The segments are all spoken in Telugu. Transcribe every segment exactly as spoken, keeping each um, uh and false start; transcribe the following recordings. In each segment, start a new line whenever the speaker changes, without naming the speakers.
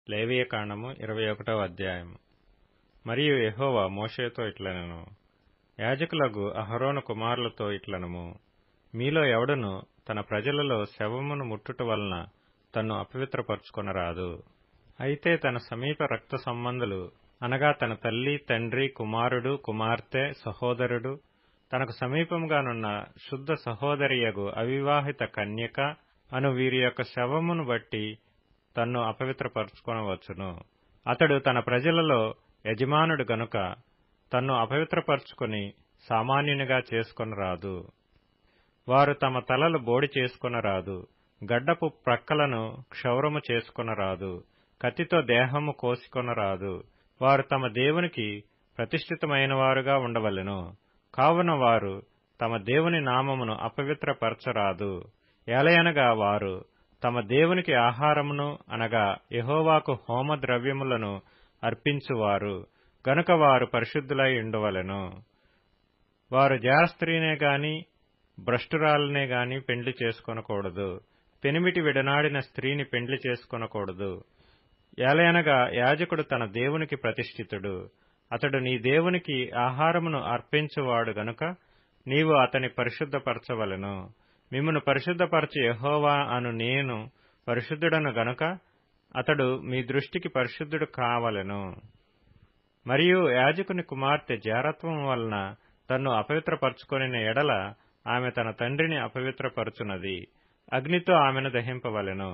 లేవియకాండము ఇరవై ఒకటవ అధ్యాయము. మరియు యెహోవా మోషేతో ఇట్లనెను, యాజకులగు అహరోను కుమారులతో ఇట్లనుము, మీలో ఎవడును తన ప్రజలలో శవమును ముట్టుట వలన తన్ను అపవిత్రపరచుకొనరాదు. అయితే తన సమీప రక్త సంబంధులు అనగా తన తల్లి, తండ్రి, కుమారుడు, కుమార్తె, సహోదరుడు, తనకు సమీపముగానున్న శుద్ధ సహోదరియగు అవివాహిత కన్యక అను వీరి యొక్క శవమును బట్టి తన్ను అపవిత్రపరచుకొనవచ్చును. అతడు తన ప్రజలలో యజమానుడు గనుక తన్ను అపవిత్రపరచుకొని సామాన్యునిగా చేసుకొనరాదు. వారు తమ తలలు బోడి చేసుకొనరాదు, గడ్డపు ప్రక్కలను క్షౌరము చేసుకొనరాదు, కత్తితో దేహము కోసుకొనరాదు. వారు తమ దేవునికి ప్రతిష్ఠితమైన వారుగా ఉండవలెను. కావున వారు తమ దేవుని నామమును అపవిత్రపరచరాదు. ఏలయనగా వారు తమ దేవునికి ఆహారమును అనగా యెహోవాకు హోమ ద్రవ్యములను అర్పించువారు గనుక వారు పరిశుద్ధులై ఉండవలెను. వారు జారస్త్రీనే గాని భ్రష్టురాలనే గాని పెండ్లి చేసుకొనకూడదు. పెనిమిటి విడనాడిన స్త్రీని పెండ్లి చేసుకొనకూడదు. ఏలయనగా యాజకుడు తన దేవునికి ప్రతిష్ఠితుడు. అతడు నీ దేవునికి ఆహారమును అర్పించువాడు గనుక నీవు అతని పరిశుద్ధపరచవలెను. మిమ్మును పరిశుద్ధపరచు యెహోవా అను నేను పరిశుద్ధుడను గనుక అతడు మీ దృష్టికి పరిశుద్ధుడు కావలెను. మరియు యాజకుని కుమార్తె జారత్వం వలన తన్ను అపవిత్రపరచుకొనిన ఎడల ఆమె తన తండ్రిని అపవిత్రపరచునది. అగ్నితో ఆమెను దహింపవలెను.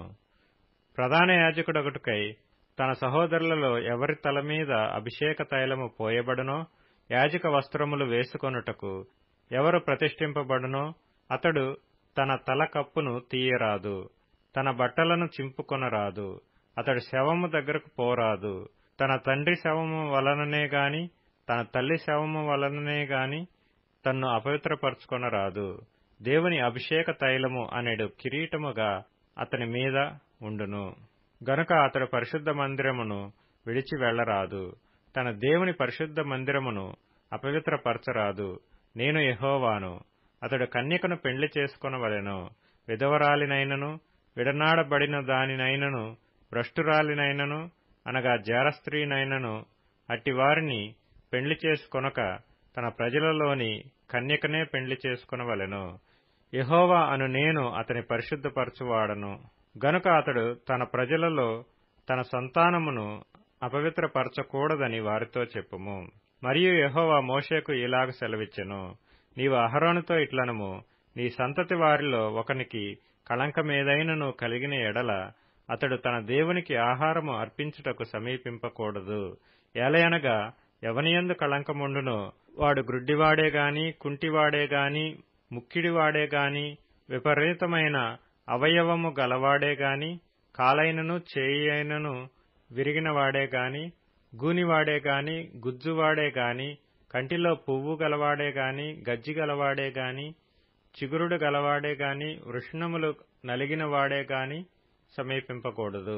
ప్రధాన యాజకుడొకటికై తన సహోదరులలో ఎవరి తల మీద అభిషేక తైలము పోయబడునో, యాజక వస్త్రములు వేసుకొనుటకు ఎవరు ప్రతిష్ఠింపబడునో అతడు తన తల కప్పును తీయరాదు, తన బట్టలను చింపుకొనరాదు, అతడు శవము దగ్గరకు పోరాదు. తన తండ్రి శవము వలననే గాని తన తల్లి శవము వలననే గాని తన్ను అపవిత్రపరచుకొనరాదు. దేవుని అభిషేక తైలము అనేడు కిరీటముగా అతని మీద ఉండును గనుక అతడు పరిశుద్ధ మందిరమును విడిచి వెళ్లరాదు. తన దేవుని పరిశుద్ధ మందిరమును అపవిత్రపరచరాదు. నేను యెహోవాను. అతడు కన్యకను పెండ్లి చేసుకొనవలెను. విధవరాలినైనను, విడనాడబడిన దానినైనను, భ్రష్టురాలినైనను అనగా జారస్త్రీనైనను అట్టివారిని పెండ్లి చేసుకొనక తన ప్రజలలోని కన్యకనే పెండ్లి చేసుకొనవలెను. యెహోవా అను నేను అతని పరిశుద్ధపరచువాడను గనుక అతడు తన ప్రజలలో తన సంతానమును అపవిత్రపరచకూడదని వారితో చెప్పుము. మరియు యెహోవా మోషేకు ఇలాగ సెలవిచ్చెను, నీవు అహరోనుతో ఇట్లనుము, నీ సంతతి వారిలో ఒకనికి కళంకమేదైనను కలిగిన ఎడల అతడు తన దేవునికి ఆహారము అర్పించుటకు సమీపింపకూడదు. ఏలయనగా ఎవనియందు కళంకముండునో వాడు గ్రుడ్డివాడే గాని, కుంటివాడే గాని, ముక్కిడివాడే గాని, విపరీతమైన అవయవము గలవాడే గాని, కాలైనను చేయి అయినను విరిగినవాడే గాని, గూనివాడే గాని, గుజ్జువాడే గాని, కంటిలో పువ్వు గలవాడే గాని, గజ్జి గలవాడే గాని, చిగురుడు గలవాడే గాని, వృషణములు నలిగిన వాడే గాని సమీపింపకూడదు.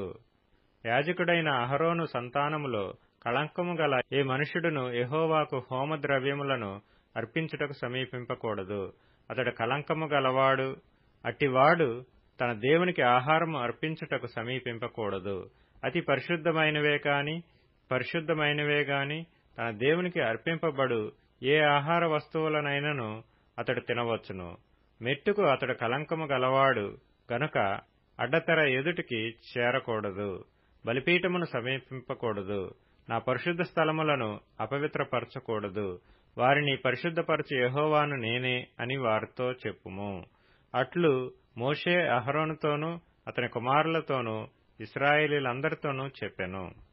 యాజకుడైన అహరోను సంతానములో కళంకము గల ఏ మనుష్యుడును యెహోవాకు హోమ ద్రవ్యములను అర్పించుటకు సమీపింపకూడదు. అతడు కళంకము గలవాడు. అట్టివాడు తన దేవునికి ఆహారము అర్పించుటకు సమీపింపకూడదు. అతి పరిశుద్ధమైనవే కాని, పరిశుద్ధమైనవే గాని తన దేవునికి అర్పింపబడు ఏ ఆహార వస్తువులనైనను అతడు తినవచ్చును. మెట్టుకు అతడు కళంకము గలవాడు గనుక అడ్డతెర ఎదుటికి చేరకూడదు. బలిపీఠమును సమీపింపకూడదు. నా పరిశుద్ధ స్థలములను అపవిత్రపరచకూడదు. వారిని పరిశుద్ధపరచు యెహోవాను నేనే అని వారితో చెప్పుము. అట్లు మోషే అహరోనుతోనూ అతని కుమారులతోనూ ఇశ్రాయేలీయులందరితోనూ చెప్పెను.